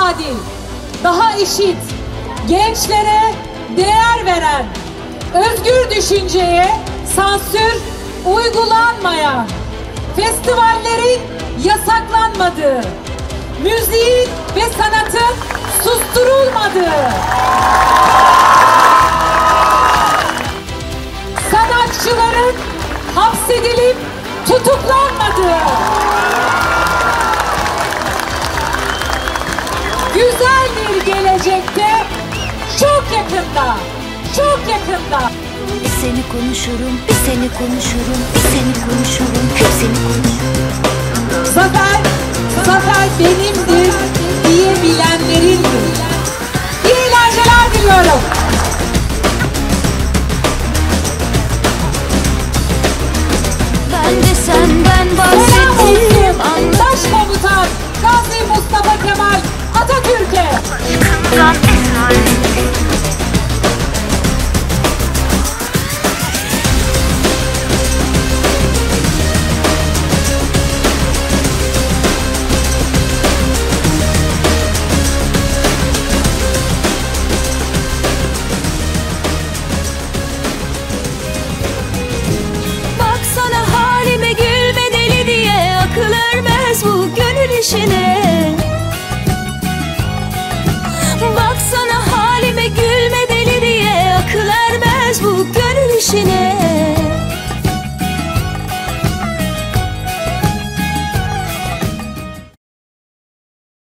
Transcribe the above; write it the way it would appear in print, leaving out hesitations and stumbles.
daha adil, daha eşit, gençlere değer veren, özgür düşünceye sansür uygulanmayan, festivallerin yasaklanmadığı, müziğin ve sanatın susturulmadığı, sanatçıların hapsedilip tutuklanmadığı, güzel bir gelecekte çok yakında, çok yakında. Bir seni konuşurum, bir seni konuşurum, bir seni konuşurum, hep seni konuşurum. Zafer, zafer benimdir diyebilenlerindir. İyi eğlenceler diliyorum. Ben de senden Selam bahsettim, olsun Başkomutan Gazi Mustafa Kemal Atatürk'e.